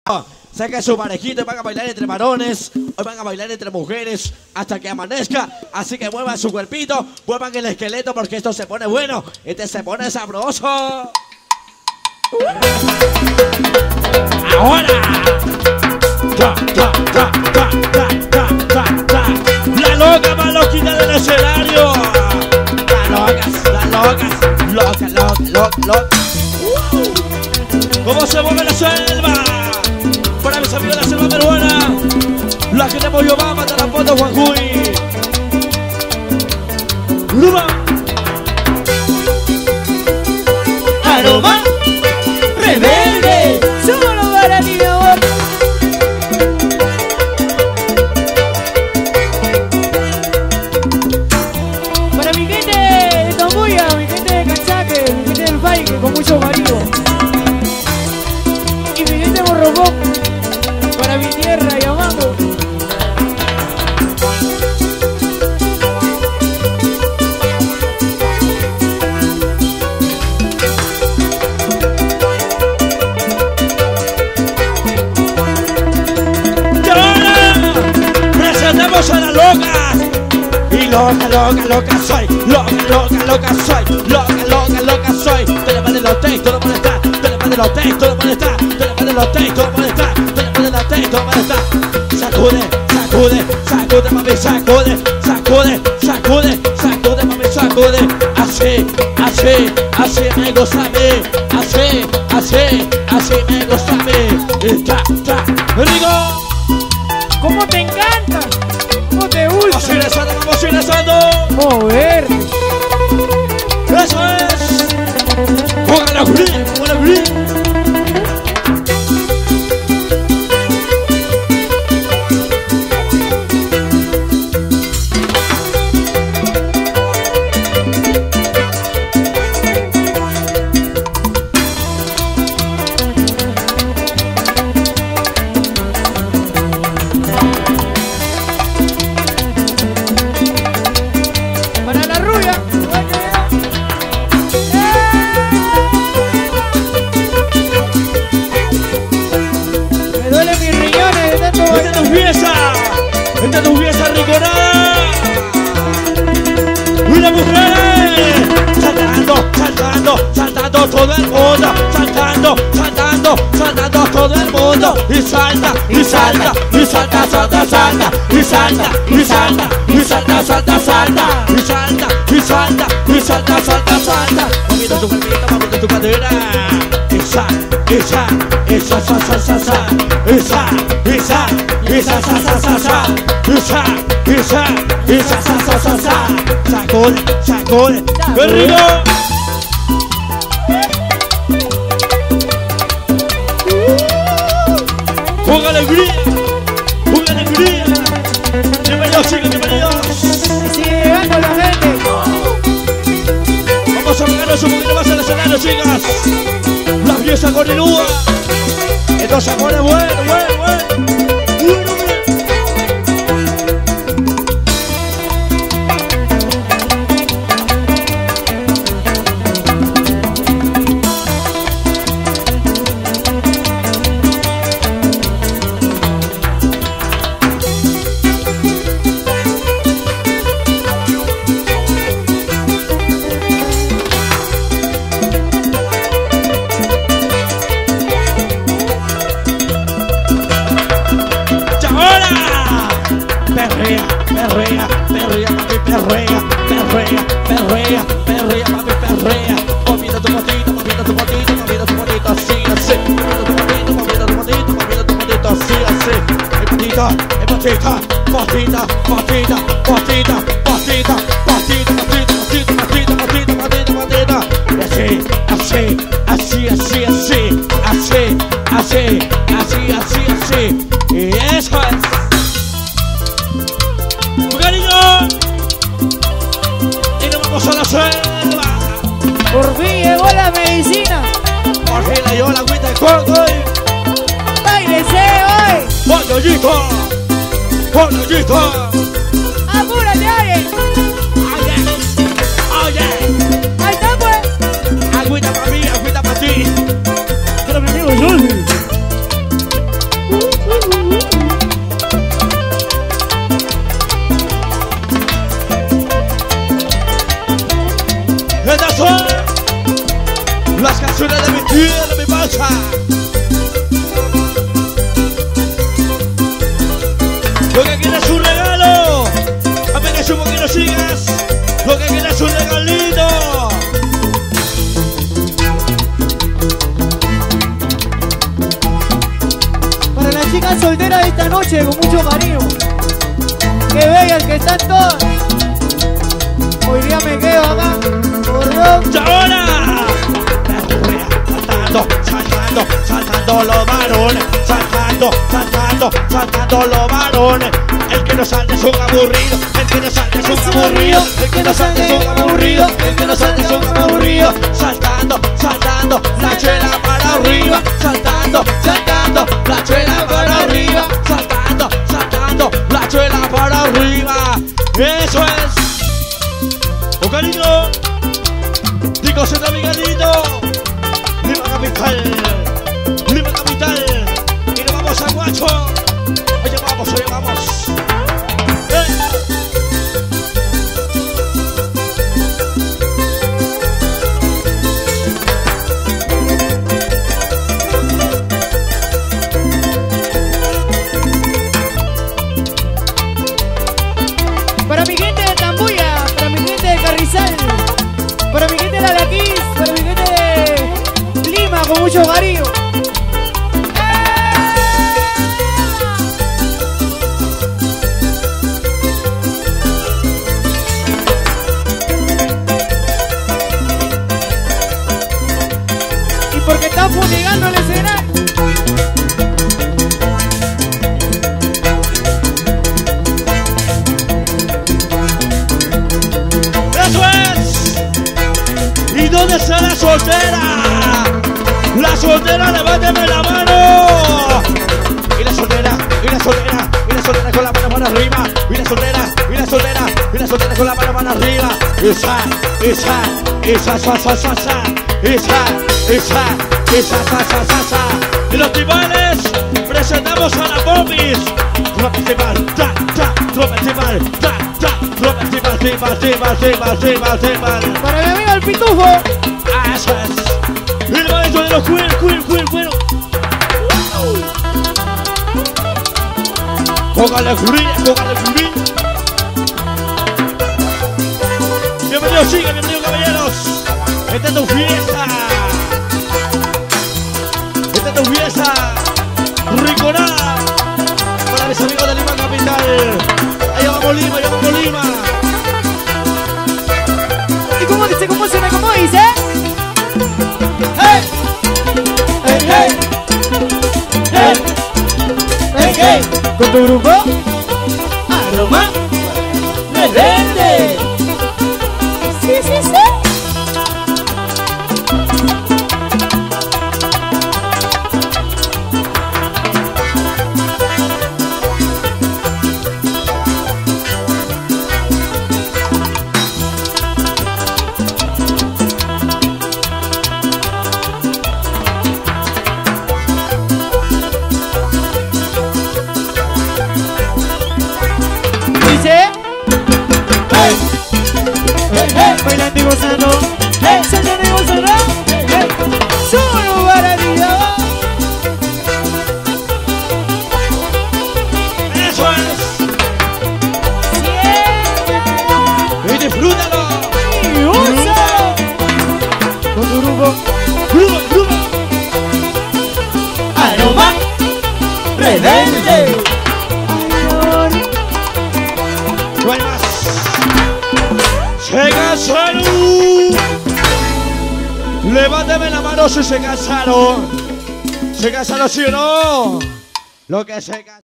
Saca su parejito y van a bailar entre varones. Hoy van a bailar entre mujeres hasta que amanezca. Así que muevan su cuerpito, muevan el esqueleto porque esto se pone bueno. Este se pone sabroso. Ahora. La loca más loquita del escenario. Las locas. ¿Cómo se mueve la selva? Para mis amigos de la selva peruana, la que tenemos yo va a matar a foto Juanjuy. ¡Luma! ¡Aroma! ¡Rebelde! ¡Solo para mi amor! Para mi gente de Tombuya, mi gente de Cachaque, mi gente del Valle, con mucho cariño. Y mi gente de Morropón, para mi tierra y amando. Y ahora presentamos a las locas. Y loca soy. Loca soy. Te le mando los textos, no molesta. Te le mando los textos, no molesta. Te le mando los textos, no molesta. Te le mando los textos, no molesta. Sacude, mami, sacude, mami, sacude. Así me gusta a mí. Así me gusta a mí. Rico. ¿Cómo te encanta? ¿Cómo te gusta? Vamos ingresando. Mover. Eso es. Póngale a abrir. Para la rubia. Me duelen mis riñones de tanto bailar. Esta tu pieza riconada. Y las mujeres saltando todo el mundo. Saltando todo el mundo. Y salta. Moviendo tu cuerpito, moviendo tu cadera. Esa. Sacude. ¡Qué rico! ¡Ponga alegría! Bienvenidos, chicos, bienvenidos. Sigue llegando la gente. Vamos a pegarnos un poquito más al escenario, chicas. La pieza con el uva. Esto se pone bueno. Perrea, mami, perrea. Moviendo tu potito, así. Moviendo tu potito, así. Así. Y eso es. ¡Cariño! Y nos vamos a la selva. Por fin llegó la medicina. Por fin le llegó la agüita de coco. ¡Báilese hoy! ¡Pollito! ¡Apúrate, Ariel! Oye. ¡Ahí está, pues! Agüita para mí, agüita para ti. Pero mi amigo Jorge. chicas solteras de esta noche con mucho cariño. Que bellas que están todas. Hoy día me quedo acá. Por Dios. ¡Y ahora! Saltando, saltando los varones. Saltando los varones. El que no salta es un aburrido. El que no salta es un aburrido. El que no salta es un aburrido. El que no salta es un aburrido. Saltando, la chela para arriba. Saltando, la chela para arriba. Saltando, la chela para arriba. Eso es. ¡Oh, cariño! Digo, Zeta Miguelito. Lima Capital. Y nos vamos a Guacho. Oye, vamos. Para mi gente de Tambuya, para mi gente de Carrizal, para mi gente de La Laquís, para mi gente de Lima, con mucho cariño. Y porque están fumigando el escenario. ¿Y dónde está la soltera? La soltera, levánteme la mano. Y la soltera con la mano para arriba. Y la soltera con la mano arriba. Esa. Y los tribales, presentamos a la Popis. Tropa tribal, Para mi amigo el Pitufo. Eso es. El maestro de los cuero. Póngale furia. Bienvenidos chicas, bienvenidos caballeros. Esta es tu fiesta. Riconada. Para mis amigos de Lima Capital. Allá vamos Lima. ¿Y cómo dice? ¿Cómo dice? Hey. Con tu grupo Aroma Rebelde. Sí. Bailando y gozando, saltando y gozando, solo para ti. Eso es. Y disfrútalo. Y úsalo. Con tu grupo Aroma Rebelde. No hay más. Se cansaron. Levántame la mano si se cansaron. ¿Se cansaron sí o no? Lo que se cansaron.